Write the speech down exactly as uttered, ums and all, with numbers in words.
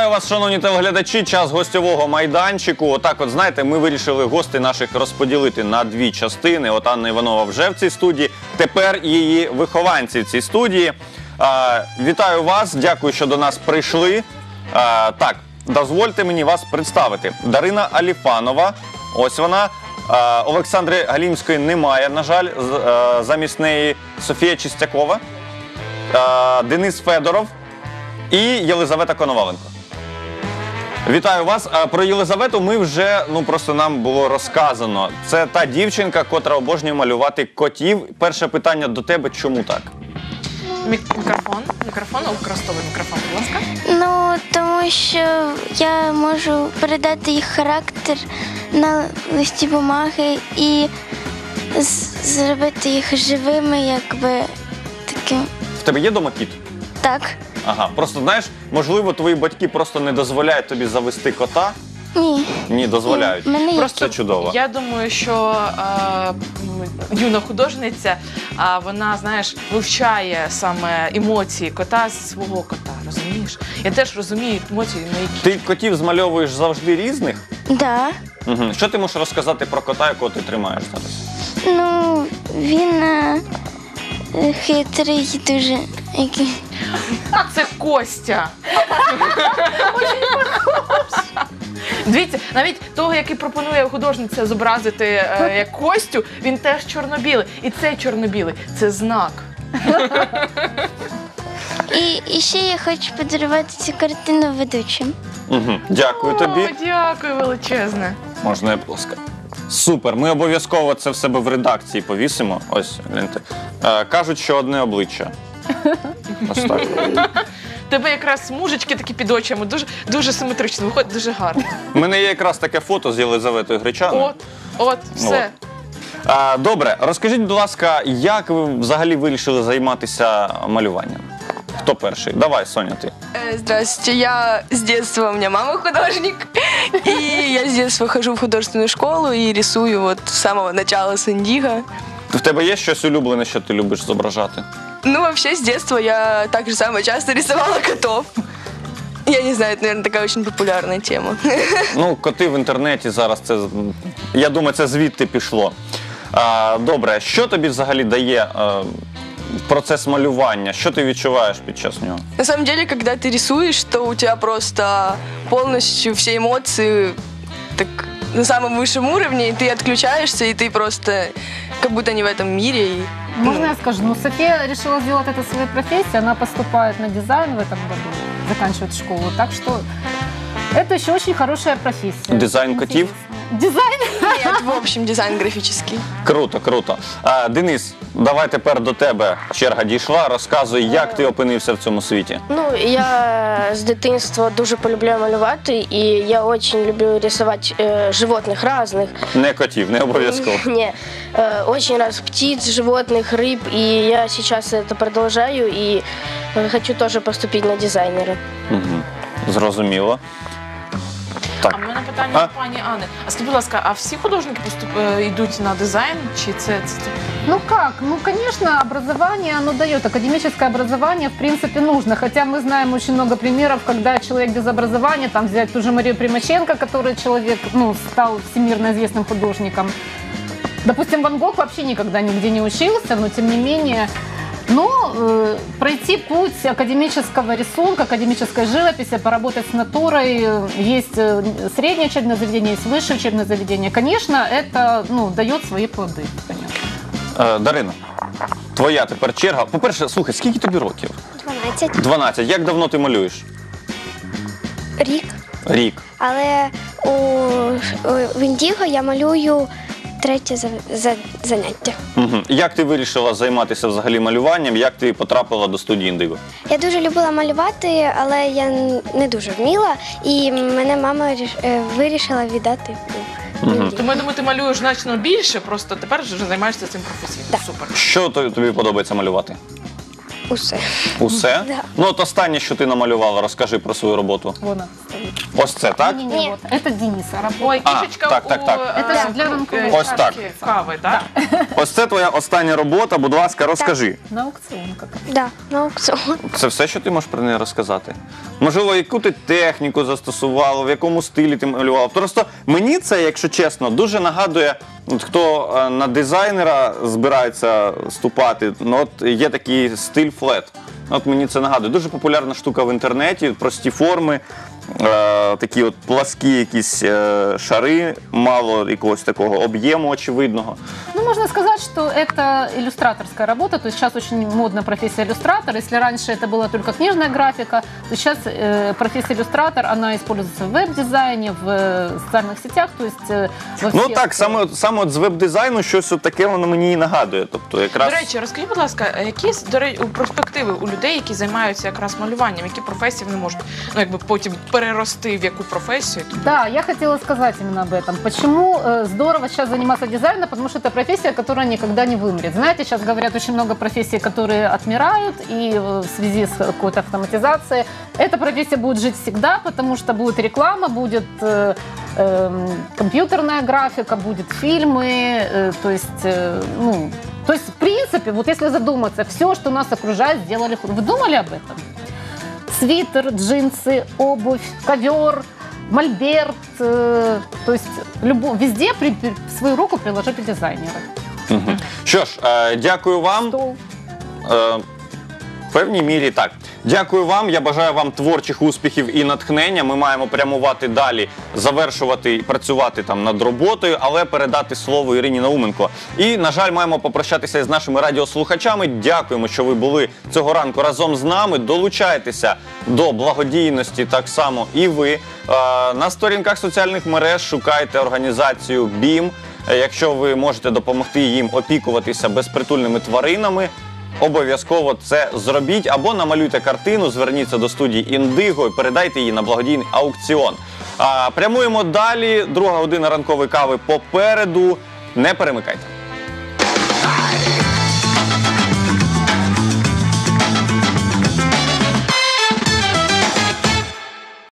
Вітаю вас, шановні телеглядачі, час гостьового майданчику. Отак от, знаєте, ми вирішили гостей наших розподілити на дві частини. От Анна Іванова вже в цій студії, тепер її вихованці в цій студії. А, вітаю вас, дякую, що до нас прийшли. А, так, дозвольте мені вас представити. Дарина Аліфанова, ось вона. А, Олександри Галімської немає, на жаль, а, замість неї Софія Чистякова, а, Денис Федоров і Єлизавета Коноваленко. Вітаю вас. Про Єлизавету ми вже, ну просто нам було розказано. Це та дівчинка, котра обожнює малювати котів. Перше питання до тебе, чому так? Мікрофон, мікрофон, використовуй мікрофон, будь ласка. Ну, тому що я можу передати їх характер на листі бумаги і зробити їх живими, якби таким. В тебе є дома кіт? Так. Ага, просто знаєш, можливо, твої батьки просто не дозволяють тобі завести кота? Ні. Ні, дозволяють. Мене є. Просто це чудово. Я думаю, що е, юна художниця, а вона, знаєш, вивчає саме емоції кота зі свого кота, розумієш? Я теж розумію емоції на які. Ти котів змальовуєш завжди різних? Да. Угу. Що ти можеш розказати про кота, якого ти тримаєш зараз? Ну, він е, хитрий дуже. Який. Це Костя. Дивіться, навіть того, який пропонує художниця зобразити е, як Костю, він теж чорно-білий. І цей чорно-білий – це знак. І, і ще я хочу подарувати цю картину ведучим. Угу. Дякую тобі. О, дякую величезне. Можна я плоска. Супер, ми обов'язково це в себе в редакції повісимо. Ось, гляньте. Е, кажуть, що одне обличчя. Ось так. Тебе якраз смужечки такі під очами, дуже, дуже симетрично, виходить дуже гарно. У мене є якраз таке фото з Єлизаветою Гречаною. От, от, все. А, добре, розкажіть, будь ласка, як ви взагалі вирішили займатися малюванням? Хто перший? Давай, Соня, ти. Здравствуйте, я с детства, у меня мама художник, и я с детства хожу в художественную школу и рисую вот с самого начала с индиго. В тебе є щось улюблене, що ти любиш зображати? Ну, вообще, с детства я так же самое часто рисовала котов. Я не знаю, это, наверное, такая очень популярная тема. Ну, коти в інтернеті зараз, це, я думаю, це звідти пішло. А, добре, що тобі взагалі дає а, процес малювання? Що ти відчуваєш під час нього? На самом деле, когда ты рисуешь, то у тебя просто полностью все эмоции так, на самом высшем уровне, и ты отключаешься, и ты просто как будто не в этом мире. И, Можно я скажу? Ну, София решила сделать это своей профессией, она поступает на дизайн в этом году, заканчивает школу, так что это еще очень хорошая профессия. Дизайн котів? Дизайн? Нет, в общем, дизайн графический. Круто, круто. А, Денис, давай тепер до тебе черга дійшла. Розказуй, як ти опинився в цьому світі. Ну, я з дитинства дуже полюбляю малювати, і я дуже люблю рисувати э, животних різних. Не котів, не обов'язково. Не, э, очень раз птиц, животных, рыб, и я сейчас это продолжаю, и хочу тоже поступить на дизайнера. Угу. Зрозуміло. Так. А в мене питання А? до пані Анни. А скажіть, будь ласка, а всі художники поступ... е, йдуть на дизайн? Чи це, це, це... Ну как? Ну, конечно, образование, оно дает. Академическое образование, в принципе, нужно. Хотя мы знаем очень много примеров, когда человек без образования, там взять ту же Марию Примаченко, который человек, ну, стал всемирно известным художником. Допустим, Ван Гог вообще никогда нигде не учился, но тем не менее... Но э, пройти путь академического рисунка, академической живописи, поработать с натурой, есть э, среднее учебное заведение, есть высшее учебное заведение. Конечно, это ну, дает свои плоды. Е, Дарина, твоя тепер черга. По-перше, слухай, скільки тобі років? дванадцять. дванадцять. Як давно ти малюєш? Рік. Рік. Але у, у в Індіго я малюю третє за, за, заняття. Угу. Як ти вирішила займатися взагалі малюванням? Як ти потрапила до студії Індиго? Я дуже любила малювати, але я не дуже вміла, і мене мама ріш- е, вирішила віддати у Індіго. Тому я думаю, ти малюєш значно більше, просто тепер вже займаєшся цим професійно. Так. Супер. Що тобі тобі подобається малювати? Усе. Усе? Да. Ну от останнє, що ти намалювала, розкажи про свою роботу. Вон она. стоит. Ось це, так? Не-не-не, Нет. вот, это Дениса работа. Ой, А, кішечка так, так, у так. е, Це ж для ранкової е, Ось так. чашки кави, так? Ось це твоя остання робота, будь ласка, розкажи. На аукцион как это. Да, на аукціон. Це все, що ти можеш про неї розказати? Можливо, яку ти техніку застосувала, в якому стилі ти малювала? Просто мені це, якщо чесно, дуже нагадує, от хто е, на дизайнера збирається ступати, ну, от є такий стиль флет. От мені це нагадує. Дуже популярна штука в інтернеті, прості форми, е, такі от пласкі якісь е, шари, мало якогось такого об'єму очевидного. Ну, можно сказать, что это иллюстраторская работа, то есть сейчас очень модна профессия иллюстратор. Если раньше это была только книжная графика, то сейчас э, профессия иллюстратор, она используется в веб-дизайне, в э, социальных сетях, то есть э, во Ну всех... так, саме, от- саме от з веб-дизайну щось от таке воно мені і нагадує. Тобто якраз... До речі, розкажіть, будь ласка, які до речі, перспективи у людей, які займаються якраз малюванням, які професії вони можуть ну, якби потім перерости в яку професію? Да, я хотела сказать именно об этом. Почему э, здорово сейчас заниматься дизайном? Потому что это профессия, которая никогда не вымрет. Знаете, сейчас говорят очень много профессий, которые отмирают, и э, в связи с какой-то автоматизацией эта профессия будет жить всегда, потому что будет реклама, будет э, э, компьютерная графика, будут фильмы, э, то есть, э, ну, то есть, в принципе, вот если задуматься, все, что нас окружает, сделали худо. Вы думали об этом? Свитер, джинсы, обувь, ковер, мольберт, э, то есть любо, везде при, при- свою руку приложили дизайнеры. Мгм. Що ж, е, дякую вам. Стол. Е, В певній мірі так. Дякую вам. Я бажаю вам творчих успіхів і натхнення. Ми маємо прямувати далі, завершувати і працювати там над роботою, але передати слово Ірині Науменко. І, на жаль, маємо попрощатися з нашими радіослухачами. Дякуємо, що ви були цього ранку разом з нами. Долучайтеся до благодійності так само і ви. Е, На сторінках соціальних мереж шукайте організацію бім. Е, Якщо ви можете допомогти їм опікуватися безпритульними тваринами, обов'язково це зробіть або намалюйте картину, зверніться до студії Індиго і передайте її на благодійний аукціон. А, прямуємо далі. Друга година ранкової кави попереду. Не перемикайте.